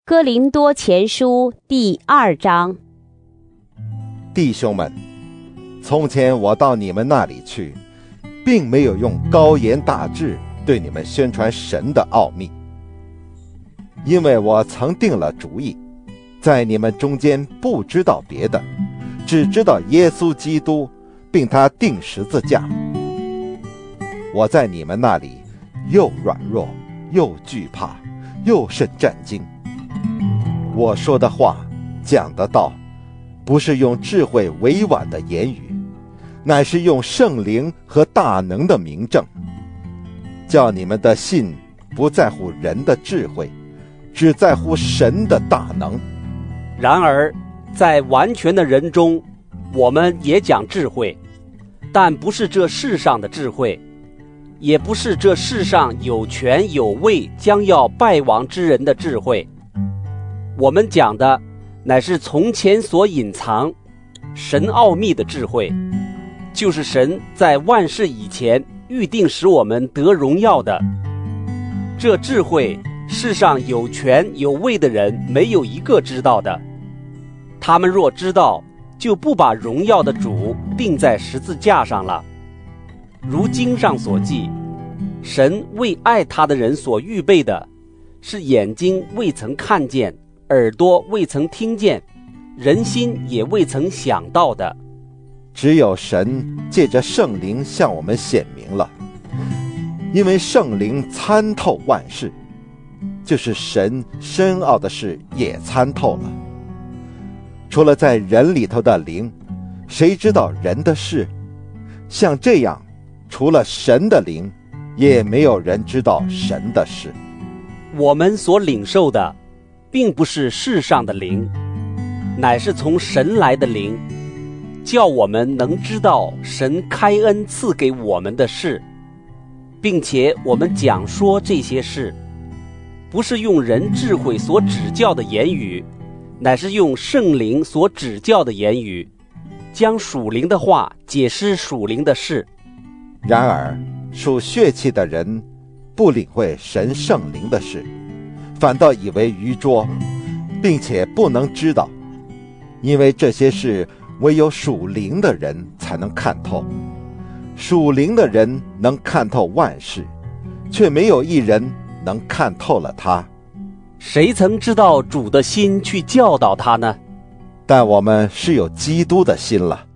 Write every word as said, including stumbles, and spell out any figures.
哥林多前书第二章。 弟兄们，从前我到你们那里去，并没有用高言大志对你们宣传神的奥秘，因为我曾定了主意，在你们中间不知道别的，只知道耶稣基督，并他钉十字架。我在你们那里又软弱，又惧怕，又甚战惊。我说的话，讲的道，不是用智慧委婉的言语，乃是用圣灵和大能的明证，叫你们的信不在乎人的智慧，只在乎神的大能。 然而在完全的人中，我们也讲智慧，但不是这世上的智慧，也不是这世上有权有位将要败亡之人的智慧。我们讲的乃是从前所隐藏神奥秘的智慧，就是神在万事以前预定使我们得荣耀的。这智慧世上有权有位的人没有一个知道的，他们若知道，就不把荣耀的主钉在十字架上了。如经上所记，神为爱他的人所预备的，是眼睛未曾看见，耳朵未曾听见，人心也未曾想到的。 只有神借着圣灵向我们显明了，因为圣灵参透万事，就是神深奥的事也参透了。除了在人里头的灵，谁知道人的事？像这样，除了神的灵，也没有人知道神的事。 我们所领受的并不是世上的灵，乃是从神来的灵，叫我们能知道神开恩赐给我们的事，并且我们讲说这些事，不是用人智慧所指教的言语，乃是用圣灵所指教的言语，将属灵的话解释属灵的事。 然而属血气的人不领会神圣灵的事，反倒以为愚拙，并且不能知道，因为这些事唯有属灵的人才能看透。属灵的人能看透万事，却没有一人能看透了他。 谁曾知道主的心去教导他呢？ 但我们是有基督的心了。